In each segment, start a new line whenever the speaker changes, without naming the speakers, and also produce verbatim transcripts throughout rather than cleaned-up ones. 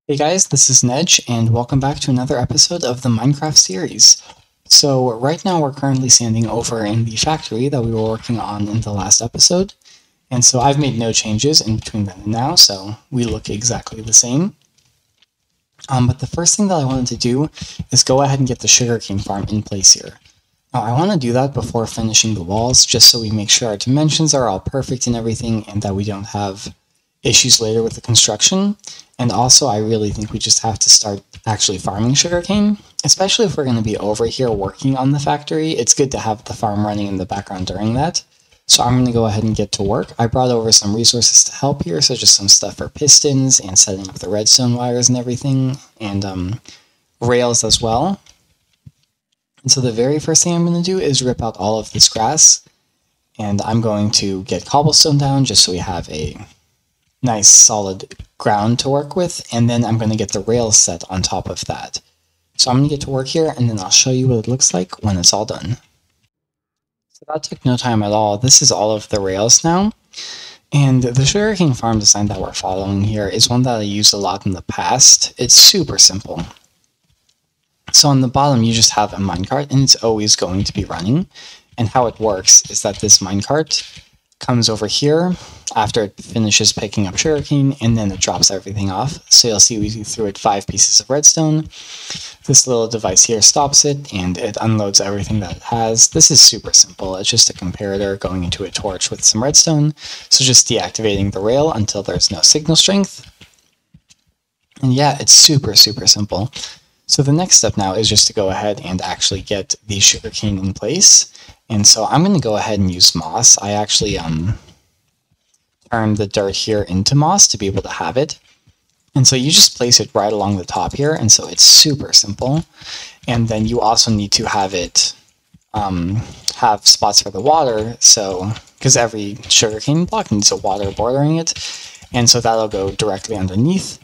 Hey guys, this is Nedge, and welcome back to another episode of the Minecraft series. So right now we're currently standing over in the factory that we were working on in the last episode, and so I've made no changes in between then and now, so we look exactly the same. Um, but the first thing that I wanted to do is go ahead and get the sugarcane farm in place here. Now I want to do that before finishing the walls, just so we make sure our dimensions are all perfect and everything, and that we don't have issues later with the construction. And also, I really think we just have to start actually farming sugarcane, especially if we're going to be over here working on the factory. It's good to have the farm running in the background during that. So I'm going to go ahead and get to work. I brought over some resources to help here, so just some stuff for pistons and setting up the redstone wires and everything, and um, rails as well. And so the very first thing I'm going to do is rip out all of this grass, and I'm going to get cobblestone down just so we have a nice solid ground to work with, and then I'm going to get the rails set on top of that. So I'm going to get to work here, and then I'll show you what it looks like when it's all done. So that took no time at all. This is all of the rails now, and the sugarcane farm design that we're following here is one that I used a lot in the past. It's super simple. So on the bottom you just have a minecart, and it's always going to be running, and how it works is that this minecart comes over here after it finishes picking up sugarcane, and then it drops everything off. So you'll see we threw it five pieces of redstone. This little device here stops it, and it unloads everything that it has. This is super simple. It's just a comparator going into a torch with some redstone. So just deactivating the rail until there's no signal strength. And yeah, it's super, super simple. So the next step now is just to go ahead and actually get the sugarcane in place. And so I'm going to go ahead and use moss. I actually um, turned the dirt here into moss to be able to have it. And so you just place it right along the top here, and so it's super simple. And then you also need to have it um, have spots for the water, so because every sugarcane block needs a water bordering it, and so that'll go directly underneath.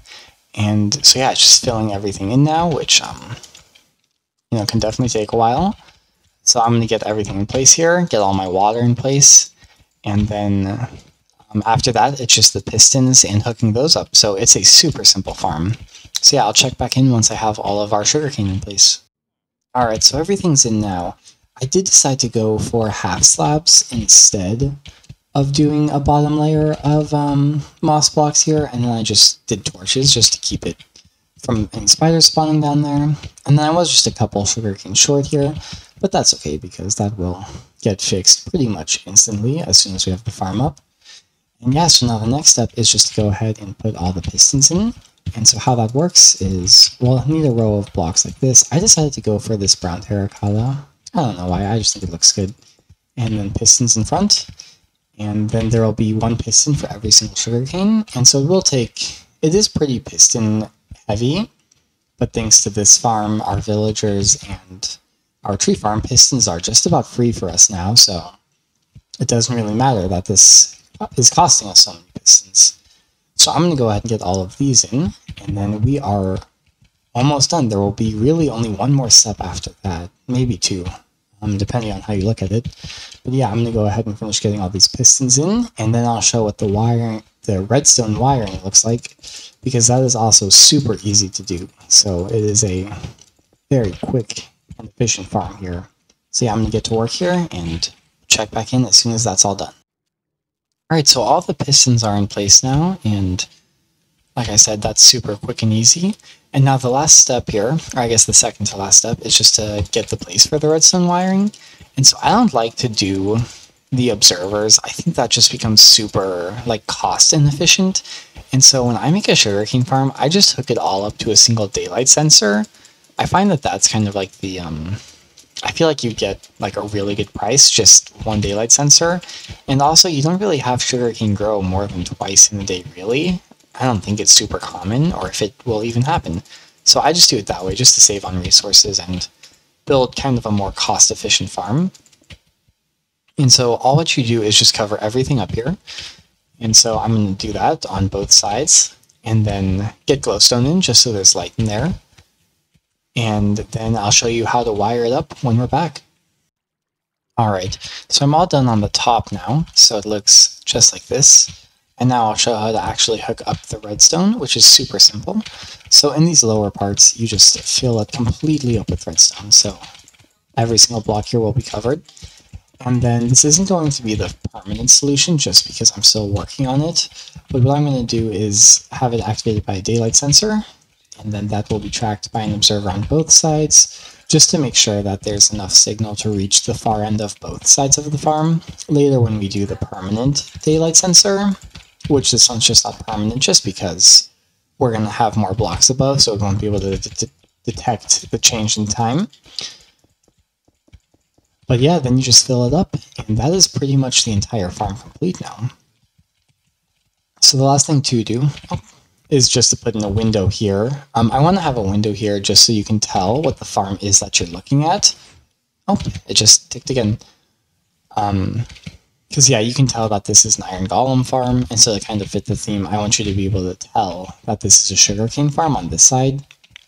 And so yeah, it's just filling everything in now, which um, you know, can definitely take a while. So I'm going to get everything in place here, get all my water in place, and then um, after that, it's just the pistons and hooking those up. So it's a super simple farm. So yeah, I'll check back in once I have all of our sugarcane in place. Alright, so everything's in now. I did decide to go for half slabs instead of doing a bottom layer of um, moss blocks here, and then I just did torches just to keep it from any spiders spawning down there. And then I was just a couple sugarcane short here, but that's okay because that will get fixed pretty much instantly as soon as we have the farm up. And yeah, so now the next step is just to go ahead and put all the pistons in. And so how that works is, well, I need a row of blocks like this. I decided to go for this brown terracotta. I don't know why, I just think it looks good. And then pistons in front. And then there will be one piston for every single sugarcane. And so it will take, it is pretty piston heavy, but thanks to this farm, our villagers and our tree farm, pistons are just about free for us now, so it doesn't really matter that this is costing us so many pistons. So I'm going to go ahead and get all of these in, and then we are almost done. There will be really only one more step after that, maybe two, um, depending on how you look at it. But yeah, I'm going to go ahead and finish getting all these pistons in, and then I'll show what the wiring, the redstone wiring looks like, because that is also super easy to do. So it is a very quick and efficient farm here. So yeah, I'm going to get to work here and check back in as soon as that's all done. Alright, so all the pistons are in place now, and like I said, that's super quick and easy. And now the last step here, or I guess the second to last step, is just to get the place for the redstone wiring. And so I don't like to do the observers. I think that just becomes super like cost inefficient. And so when I make a sugarcane farm, I just hook it all up to a single daylight sensor. I find that that's kind of like the, um, I feel like you get like a really good price, just one daylight sensor. And also you don't really have sugarcane grow more than twice in a day, really. I don't think it's super common, or if it will even happen. So I just do it that way, just to save on resources and build kind of a more cost-efficient farm. And so all what you do is just cover everything up here. And so I'm going to do that on both sides, and then get glowstone in just so there's light in there. And then I'll show you how to wire it up when we're back. Alright, so I'm all done on the top now, so it looks just like this. And now I'll show how to actually hook up the redstone, which is super simple. So in these lower parts, you just fill it completely up with redstone. So every single block here will be covered. And then this isn't going to be the permanent solution just because I'm still working on it. But what I'm going to do is have it activated by a daylight sensor, and then that will be tracked by an observer on both sides, just to make sure that there's enough signal to reach the far end of both sides of the farm. Later when we do the permanent daylight sensor, which this one's just not permanent just because we're going to have more blocks above, so it won't be able to d detect the change in time. But yeah, then you just fill it up, and that is pretty much the entire farm complete now. So the last thing to do oh, is just to put in a window here. Um, I want to have a window here just so you can tell what the farm is that you're looking at. Oh, it just ticked again. Um, because yeah, you can tell that this is an iron golem farm, and so to kind of fit the theme, I want you to be able to tell that this is a sugarcane farm on this side.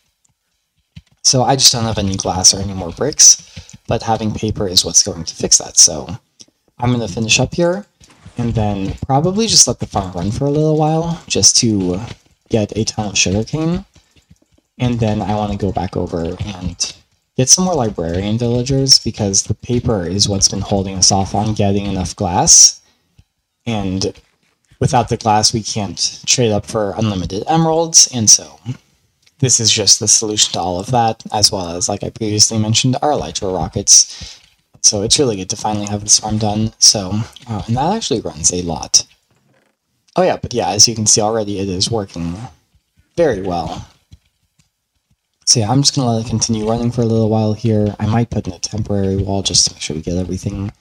So I just don't have any glass or any more bricks, but having paper is what's going to fix that. So I'm going to finish up here, and then probably just let the farm run for a little while, just to get a ton of sugarcane. And then I want to go back over and get some more librarian villagers, because the paper is what's been holding us off on getting enough glass. And without the glass, we can't trade up for unlimited emeralds, and so this is just the solution to all of that, as well as, like I previously mentioned, our elytra rockets. So it's really good to finally have this farm done. So, oh, and that actually runs a lot. Oh yeah, but yeah, as you can see already, it is working very well. So yeah, I'm just going to let it continue running for a little while here. I might put in a temporary wall just to make sure we get everything.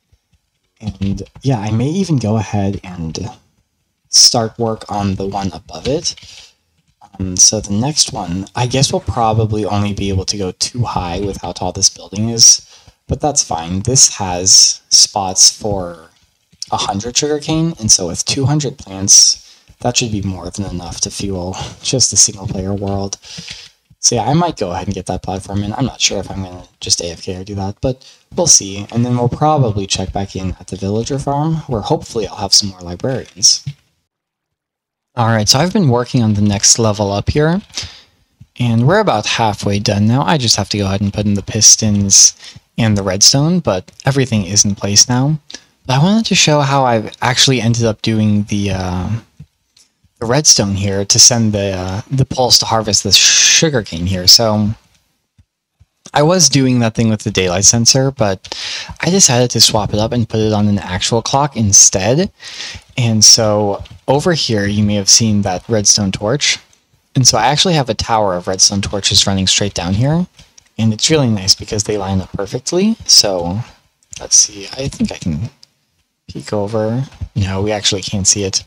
And yeah, I may even go ahead and start work on the one above it. Um, so the next one, I guess we'll probably only be able to go too high with how tall this building is, but that's fine. This has spots for one hundred sugarcane, and so with two hundred plants, that should be more than enough to fuel just a single-player world. So yeah, I might go ahead and get that platform in. I'm not sure if I'm going to just A F K or do that, but we'll see. And then we'll probably check back in at the villager farm, where hopefully I'll have some more librarians. Alright, so I've been working on the next level up here, and we're about halfway done now. I just have to go ahead and put in the pistons and the redstone, but everything is in place now. But I wanted to show how I've actually ended up doing the uh, the redstone here to send the uh, the pulse to harvest the sugarcane here. So I was doing that thing with the daylight sensor, but I decided to swap it up and put it on an actual clock instead. And so over here, you may have seen that redstone torch. And so I actually have a tower of redstone torches running straight down here. And it's really nice because they line up perfectly. So let's see, I think I can peek over. No, we actually can't see it.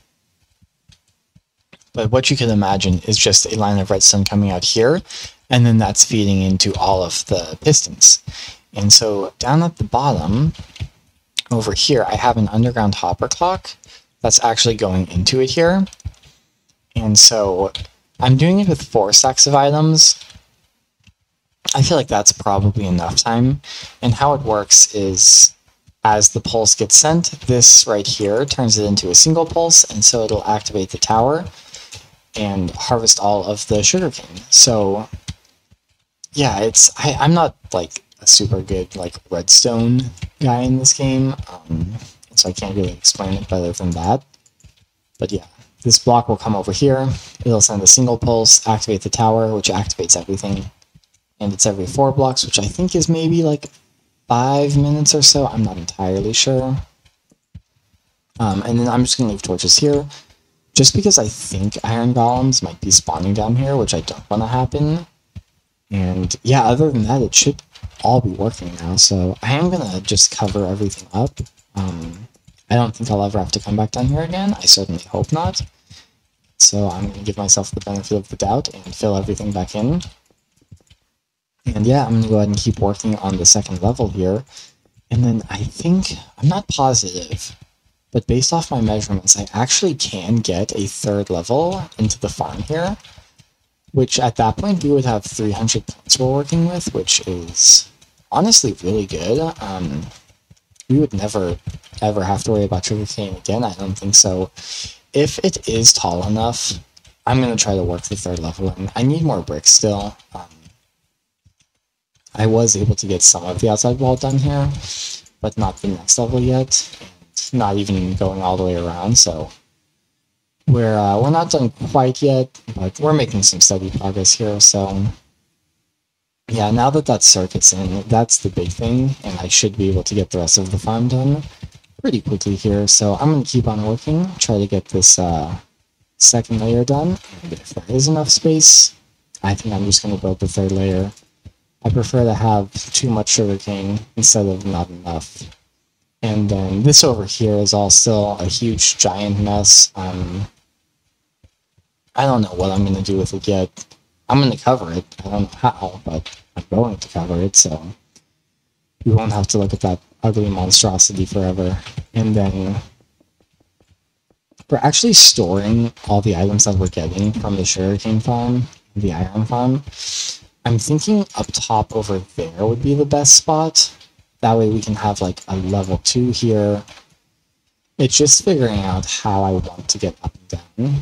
But what you can imagine is just a line of redstone coming out here, and then that's feeding into all of the pistons. And so down at the bottom, over here, I have an underground hopper clock that's actually going into it here. And so I'm doing it with four stacks of items. I feel like that's probably enough time. And how it works is, as the pulse gets sent, this right here turns it into a single pulse, and so it'll activate the tower and harvest all of the sugarcane. So yeah, it's I, I'm not like a super good like redstone guy in this game, um, so I can't really explain it better than that. But yeah, this block will come over here, it'll send a single pulse, activate the tower, which activates everything, and it's every four blocks, which I think is maybe like five minutes or so, I'm not entirely sure. Um, and then I'm just going to leave torches here, just because I think iron golems might be spawning down here, which I don't want to happen. And yeah, other than that, it should all be working now, so I am going to just cover everything up. Um, I don't think I'll ever have to come back down here again, I certainly hope not. So I'm going to give myself the benefit of the doubt and fill everything back in. And yeah, I'm going to go ahead and keep working on the second level here. And then I think, I'm not positive, but based off my measurements, I actually can get a third level into the farm here, which at that point we would have three hundred plants we're working with, which is honestly really good. Um, we would never, ever have to worry about sugarcane again, I don't think so. if it is tall enough, I'm going to try to work the third level in. I need more bricks still. Um, I was able to get some of the outside wall done here, but not the next level yet, and not even going all the way around, so we're, uh, we're not done quite yet, but we're making some steady progress here, so yeah, now that that circuit's in, that's the big thing, and I should be able to get the rest of the farm done pretty quickly here, so I'm going to keep on working, try to get this uh, second layer done, and if there is enough space, I think I'm just going to build the third layer. I prefer to have too much sugarcane instead of not enough. And then this over here is all still a huge giant mess. Um, I don't know what I'm going to do with it yet. I'm going to cover it. I don't know how, but I'm going to cover it, so we won't have to look at that ugly monstrosity forever. And then we're actually storing all the items that we're getting from the sugarcane farm, the iron farm. I'm thinking up top over there would be the best spot. That way we can have like a level two here. It's just figuring out how I want to get up and down.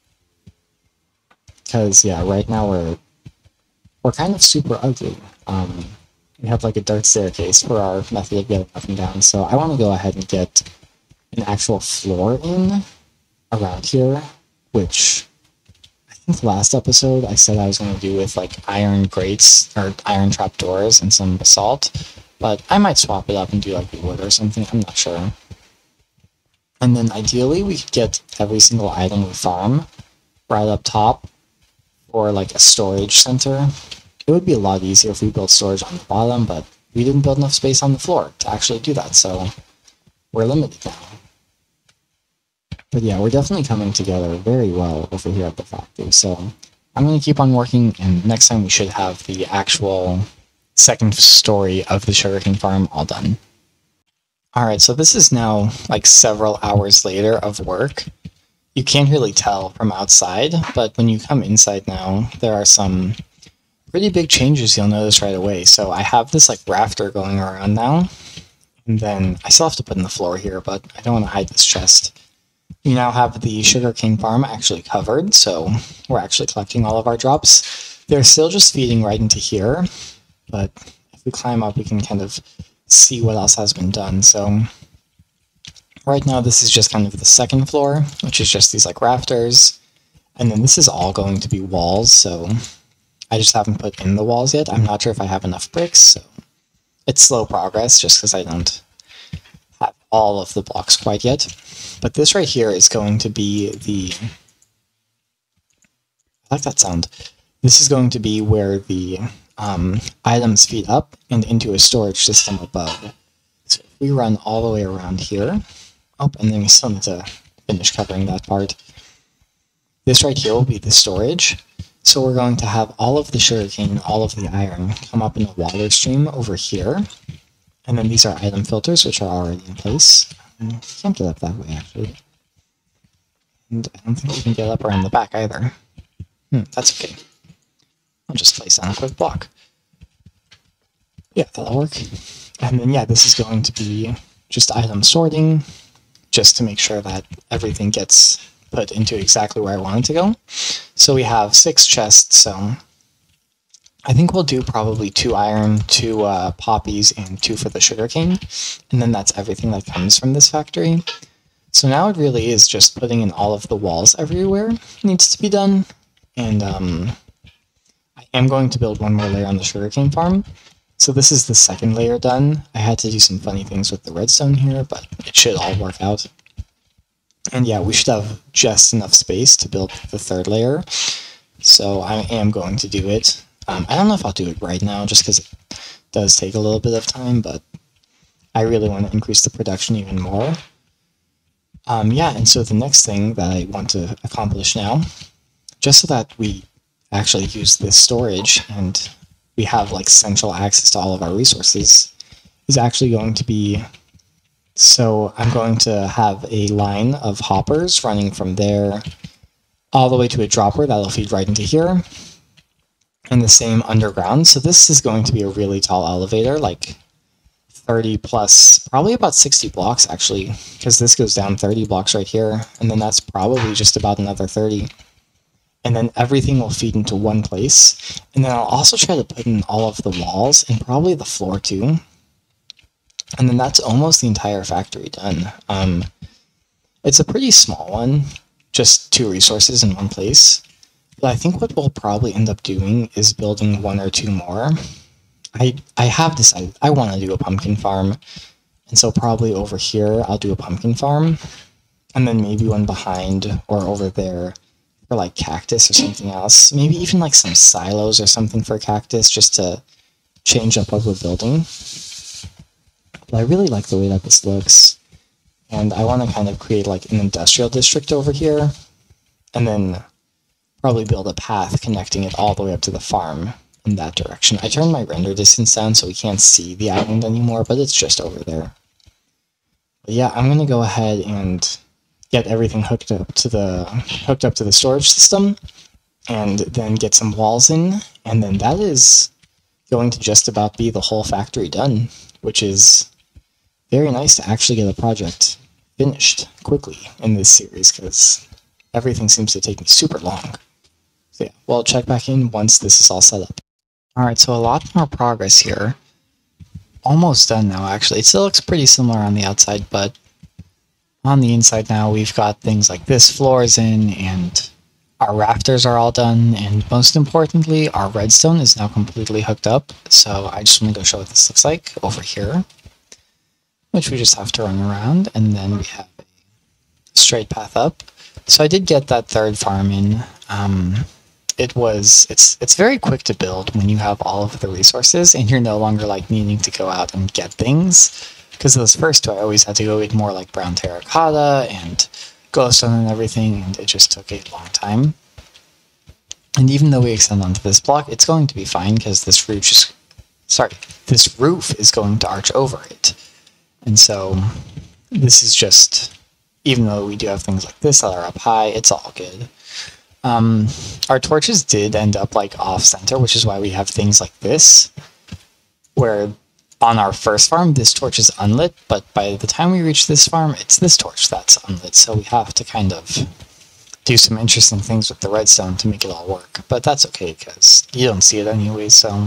Because yeah, right now we're we're kind of super ugly. Um, we have like a dirt staircase for our method of getting up and down. So I want to go ahead and get an actual floor in around here, which I think last episode I said I was going to do with like iron grates or iron trapdoors and some basalt, but I might swap it up and do like wood or something, I'm not sure. And then ideally we could get every single item we farm right up top for like a storage center. It would be a lot easier if we built storage on the bottom, but we didn't build enough space on the floor to actually do that, so we're limited now. But yeah, we're definitely coming together very well over here at the factory, so I'm going to keep on working, and next time we should have the actual second story of the sugarcane farm all done. Alright, so this is now like several hours later of work. You can't really tell from outside, but when you come inside now, there are some pretty big changes you'll notice right away. So I have this like rafter going around now, and then I still have to put in the floor here, but I don't want to hide this chest. We now have the sugarcane farm actually covered, so we're actually collecting all of our drops. They're still just feeding right into here, but if we climb up, we can kind of see what else has been done. So right now, this is just kind of the second floor, which is just these like rafters, and then this is all going to be walls, so I just haven't put in the walls yet. I'm not sure if I have enough bricks, so it's slow progress just because I don't have all of the blocks quite yet. But this right here is going to be the... I like that sound. This is going to be where the um, items feed up and into a storage system above. So if we run all the way around here... Oh, and then we still need to finish covering that part. This right here will be the storage. So we're going to have all of the sugarcane and all of the iron come up in a water stream over here. And then these are item filters, which are already in place. You can't get up that way, actually. And I don't think you can get up around the back either. Hmm, that's okay. I'll just place down a quick block. Yeah, that'll work. And then, yeah, this is going to be just item sorting, just to make sure that everything gets put into exactly where I want it to go. So we have six chests, so I think we'll do probably two iron, two uh, poppies, and two for the sugarcane, and then that's everything that comes from this factory. So now it really is just putting in all of the walls everywhere needs to be done, and um, I am going to build one more layer on the sugarcane farm. So this is the second layer done. I had to do some funny things with the redstone here, but it should all work out. And yeah, we should have just enough space to build the third layer, so I am going to do it. Um, I don't know if I'll do it right now, just because it does take a little bit of time, but I really want to increase the production even more. Um, yeah, and so the next thing that I want to accomplish now, just so that we actually use this storage and we have like central access to all of our resources, is actually going to be... So I'm going to have a line of hoppers running from there all the way to a dropper that'll feed right into here, and the same underground. So this is going to be a really tall elevator, like thirty plus, probably about sixty blocks actually, because this goes down thirty blocks right here, and then that's probably just about another thirty. And then everything will feed into one place. And then I'll also try to put in all of the walls and probably the floor too. And then that's almost the entire factory done. Um, it's a pretty small one, just two resources in one place. But I think what we'll probably end up doing is building one or two more. I, I have decided I want to do a pumpkin farm. And so probably over here, I'll do a pumpkin farm. And then maybe one behind or over there for like cactus or something else. Maybe even like some silos or something for cactus just to change up what we're building. But I really like the way that this looks. And I want to kind of create like an industrial district over here. And then probably build a path connecting it all the way up to the farm in that direction. I turned my render distance down so we can't see the island anymore, but it's just over there. But yeah, I'm going to go ahead and get everything hooked up to the hooked up to the storage system, and then get some walls in, and then that is going to just about be the whole factory done, which is very nice to actually get a project finished quickly in this series, because everything seems to take me super long. So yeah, well, check back in once this is all set up. Alright, so a lot more progress here. Almost done now, actually. It still looks pretty similar on the outside, but on the inside now, we've got things like this floor is in, and our rafters are all done, and most importantly, our redstone is now completely hooked up. So I just want to go show what this looks like over here, which we just have to run around, and then we have a straight path up. So I did get that third farm in. Um, it was it's it's very quick to build when you have all of the resources, and you're no longer like needing to go out and get things. Because those first two, I always had to go get more like brown terracotta and glowstone and everything, and it just took a long time. And even though we extend onto this block, it's going to be fine because this roof just, sorry, this roof is going to arch over it. And so this is just, even though we do have things like this that are up high, it's all good. Um, our torches did end up like off center, which is why we have things like this, where on our first farm, this torch is unlit, but by the time we reach this farm, it's this torch that's unlit, so we have to kind of do some interesting things with the redstone to make it all work. But that's okay, because you don't see it anyway, so...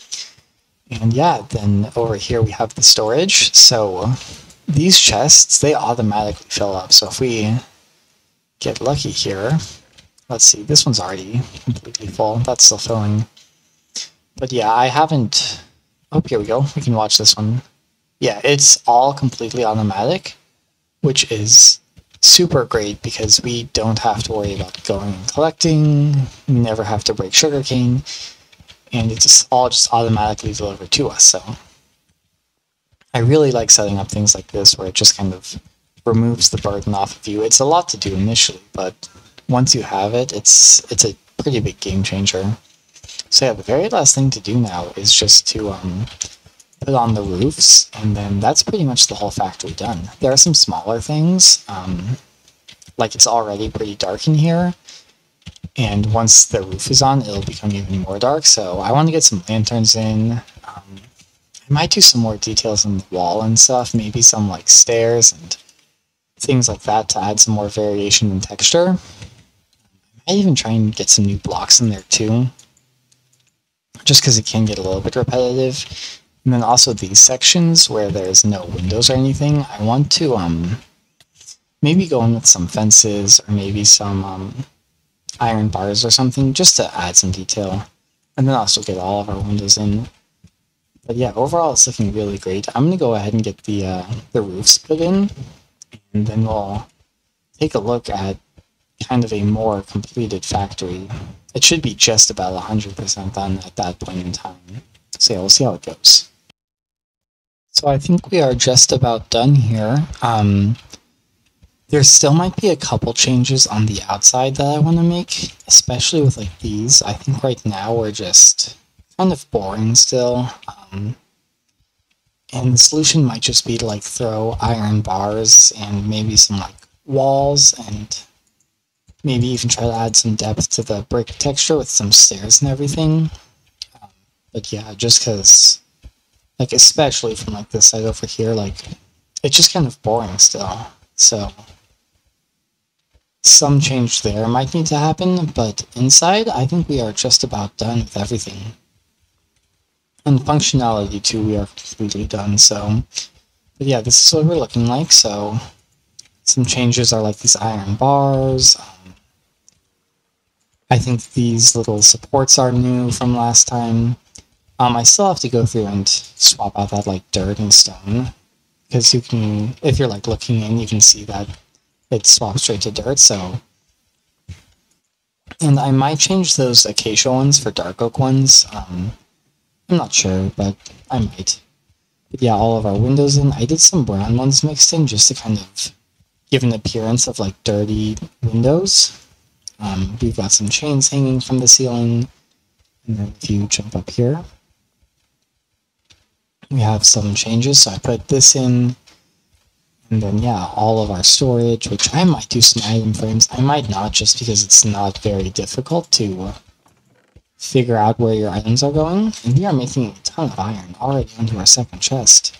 And yeah, then over here we have the storage. So these chests, they automatically fill up. So if we get lucky here, let's see, this one's already completely full. That's still filling. But yeah, I haven't... Oh, here we go. We can watch this one. Yeah, it's all completely automatic, which is super great because we don't have to worry about going and collecting. We never have to break sugarcane, and it's just all just automatically delivered to us. So I really like setting up things like this where it just kind of removes the burden off of you. It's a lot to do initially, but once you have it, it's it's a pretty big game changer. So yeah, the very last thing to do now is just to um, put on the roofs, and then that's pretty much the whole factory done. There are some smaller things, um, like it's already pretty dark in here, and once the roof is on, it'll become even more dark, so I want to get some lanterns in. Um, I might do some more details on the wall and stuff, maybe some like stairs and things like that to add some more variation in texture. I might even try and get some new blocks in there too, just because it can get a little bit repetitive. And then also these sections where there's no windows or anything, I want to um maybe go in with some fences or maybe some um, iron bars or something just to add some detail. And then also get all of our windows in. But yeah, overall it's looking really great. I'm going to go ahead and get the, uh, the roofs put in, and then we'll take a look at kind of a more completed factory. It should be just about one hundred percent done at that point in time. So yeah, we'll see how it goes. So I think we are just about done here. Um, there still might be a couple changes on the outside that I want to make, especially with like these. I think right now we're just kind of boring still. Um, and the solution might just be to like throw iron bars and maybe some like walls, and maybe even try to add some depth to the brick texture with some stairs and everything. Um, but yeah, just because Like, especially from like this side over here, like, it's just kind of boring still. So, some change there might need to happen, but inside, I think we are just about done with everything. And functionality too, we are completely done, so... But yeah, this is what we're looking like, so... Some changes are like these iron bars. Um, I think these little supports are new from last time. Um, I still have to go through and swap out that like dirt and stone, because you can, if you're like looking in, you can see that it swaps straight to dirt. So, and I might change those acacia ones for dark oak ones. Um, I'm not sure, but I might. But yeah, all of our windows in. I did some brown ones mixed in just to kind of give an appearance of like dirty windows. Um, we've got some chains hanging from the ceiling, and then if you jump up here, we have some changes. So I put this in, and then yeah, all of our storage, which I might do some item frames. I might not, just because it's not very difficult to figure out where your items are going. And we are making a ton of iron already onto our second chest.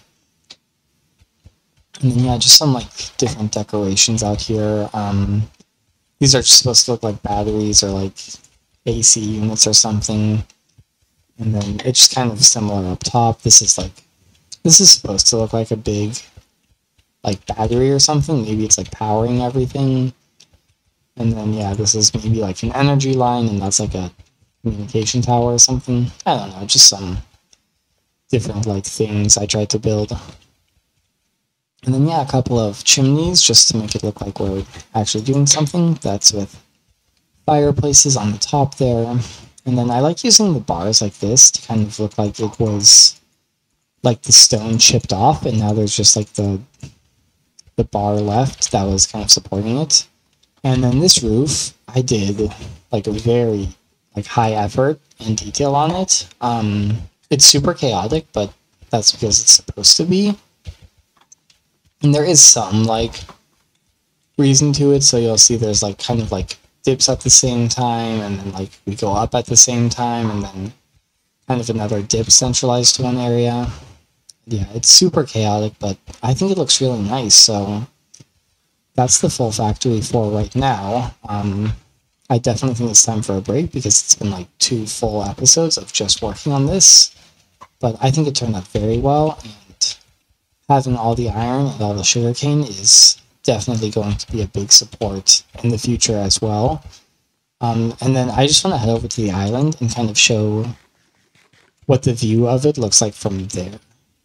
And then yeah, just some like different decorations out here. Um, these are supposed to look like batteries or like A C units or something. And then it's just kind of similar up top. This is like, this is supposed to look like a big, like, battery or something. Maybe it's like powering everything. And then yeah, this is maybe like an energy line, and that's like a communication tower or something. I don't know, just some different like things I tried to build. And then yeah, a couple of chimneys just to make it look like we're actually doing something. That's with fireplaces on the top there. And then I like using the bars like this to kind of look like it was like the stone chipped off, and now there's just like the the bar left that was kind of supporting it. And then this roof, I did like a very like high effort and detail on it. Um, it's super chaotic, but that's because it's supposed to be. And there is some like reason to it, so you'll see there's like kind of like dips at the same time, and then like we go up at the same time, and then kind of another dip centralized to one area. Yeah, it's super chaotic, but I think it looks really nice, so that's the full factory for right now. Um, I definitely think it's time for a break, because it's been like two full episodes of just working on this, but I think it turned out very well, and having all the iron and all the sugarcane is definitely going to be a big support in the future as well. Um, and then I just want to head over to the island and kind of show what the view of it looks like from there.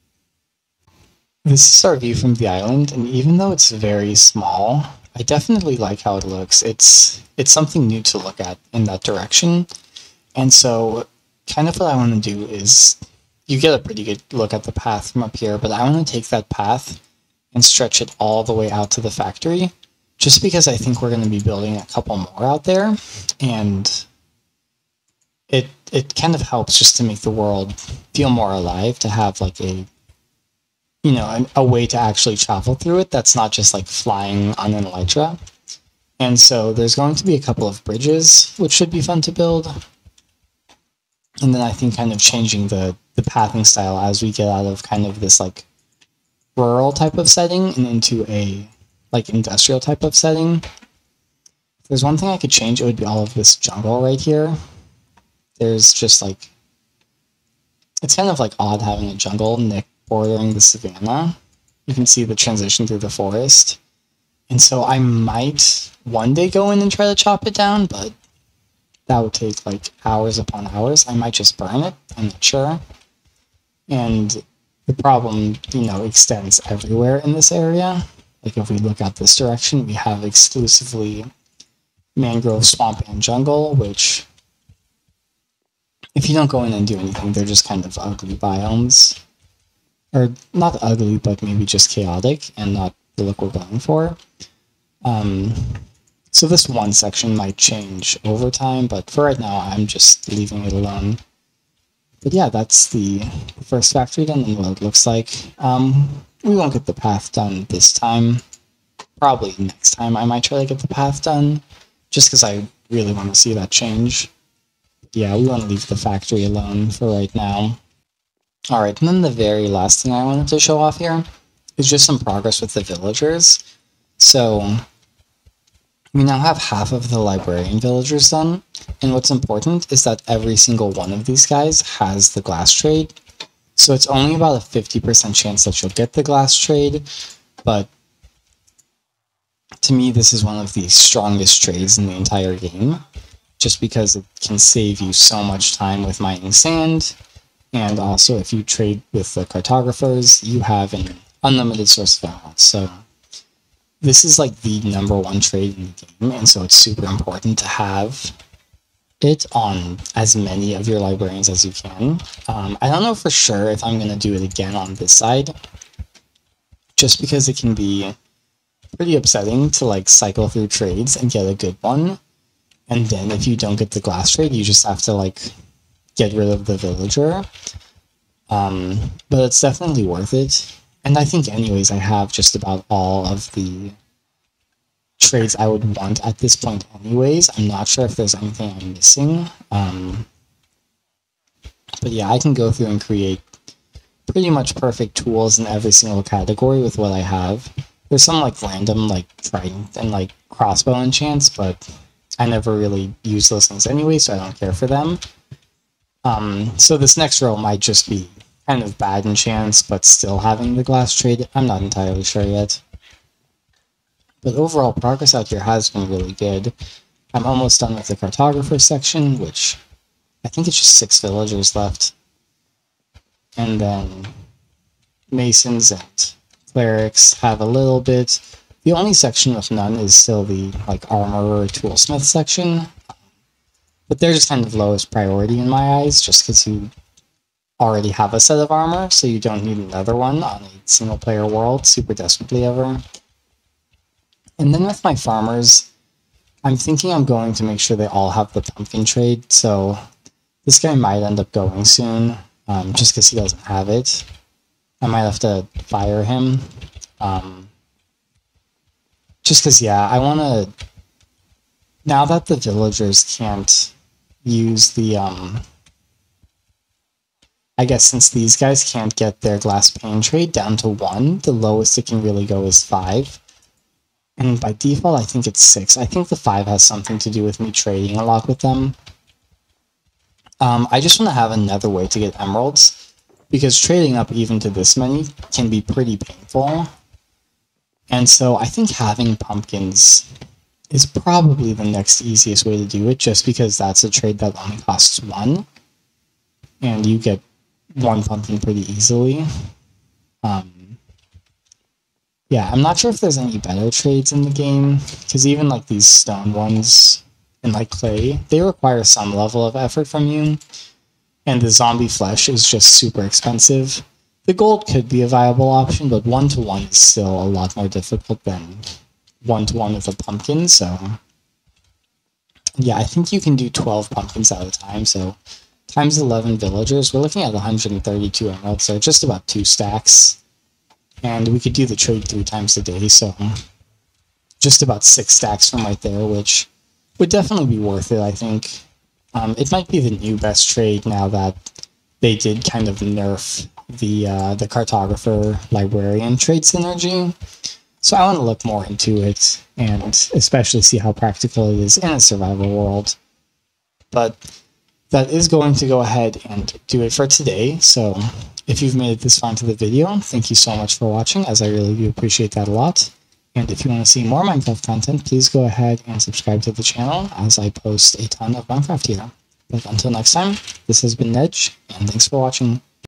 This is our view from the island, and even though it's very small, I definitely like how it looks. It's it's something new to look at in that direction. And so kind of what I want to do is, you get a pretty good look at the path from up here, but I want to take that path and stretch it all the way out to the factory, just because I think we're going to be building a couple more out there, and it it kind of helps just to make the world feel more alive, to have like a, you know, an, a way to actually travel through it that's not just like flying on an elytra. And so there's going to be a couple of bridges, which should be fun to build. And then I think kind of changing the, the pathing style as we get out of kind of this like rural type of setting and into a like industrial type of setting. If there's one thing I could change, it would be all of this jungle right here. There's just like, it's kind of like odd having a jungle neck bordering the savanna. You can see the transition through the forest. And so I might one day go in and try to chop it down, but that would take like hours upon hours. I might just burn it, I'm not sure. And the problem, you know, extends everywhere in this area. Like if we look at this direction, we have exclusively mangrove, swamp, and jungle, which, if you don't go in and do anything, they're just kind of ugly biomes. Or not ugly, but maybe just chaotic and not the look we're going for. Um, so this one section might change over time, but for right now, I'm just leaving it alone. But yeah, that's the first factory done and what it looks like. Um, we won't get the path done this time. Probably next time I might try to get the path done, just because I really want to see that change. Yeah, we want to leave the factory alone for right now. Alright, and then the very last thing I wanted to show off here is just some progress with the villagers. So, we now have half of the librarian villagers done, and what's important is that every single one of these guys has the glass trade. So it's only about a fifty percent chance that you'll get the glass trade, but to me this is one of the strongest trades in the entire game, just because it can save you so much time with mining sand. And also, if you trade with the cartographers, you have an unlimited source of emeralds. So this is like the number one trade in the game, and so it's super important to have it on as many of your librarians as you can. Um, I don't know for sure if I'm going to do it again on this side, just because it can be pretty upsetting to like cycle through trades and get a good one. And then if you don't get the glass trade, you just have to like get rid of the villager. Um, but it's definitely worth it. And I think anyways, I have just about all of the trades I would want at this point anyways. I'm not sure if there's anything I'm missing. Um, but yeah, I can go through and create pretty much perfect tools in every single category with what I have. There's some like random like trident and like crossbow enchants, but I never really use those things anyway, so I don't care for them. Um, so this next row might just be kind of bad enchants, but still having the glass trade. I'm not entirely sure yet. But overall, progress out here has been really good. I'm almost done with the cartographer section, which I think it's just six villagers left. And then masons and clerics have a little bit. The only section with none is still the like armorer toolsmith section. But they're just kind of lowest priority in my eyes, just because you already have a set of armor, so you don't need another one on a single-player world super desperately ever. And then with my farmers, I'm thinking I'm going to make sure they all have the pumpkin trade, so this guy might end up going soon, um, just because he doesn't have it. I might have to fire him. Um, just because, yeah, I want to... Now that the villagers can't use the, um... I guess since these guys can't get their glass pane trade down to one, the lowest it can really go is five. And by default, I think it's six. I think the five has something to do with me trading a lot with them. Um, I just want to have another way to get emeralds, because trading up even to this many can be pretty painful. And so I think having pumpkins is probably the next easiest way to do it, just because that's a trade that only costs one, and you get one pumpkin pretty easily. Um, yeah, I'm not sure if there's any better trades in the game, because even like these stone ones and like clay, they require some level of effort from you, and the zombie flesh is just super expensive. The gold could be a viable option, but one-to-one is still a lot more difficult than one-to-one with a pumpkin, so... Yeah, I think you can do twelve pumpkins at a time, so times eleven villagers, we're looking at one hundred thirty-two emeralds, so just about two stacks. And we could do the trade three times a day, so just about six stacks from right there, which would definitely be worth it, I think. Um, it might be the new best trade now that they did kind of nerf the uh, the cartographer librarian trade synergy. So I want to look more into it, and especially see how practical it is in a survival world. But that is going to go ahead and do it for today. So if you've made it this far into the video, thank you so much for watching, as I really do appreciate that a lot. And if you want to see more Minecraft content, please go ahead and subscribe to the channel, as I post a ton of Minecraft here. But until next time, this has been Nedge, and thanks for watching.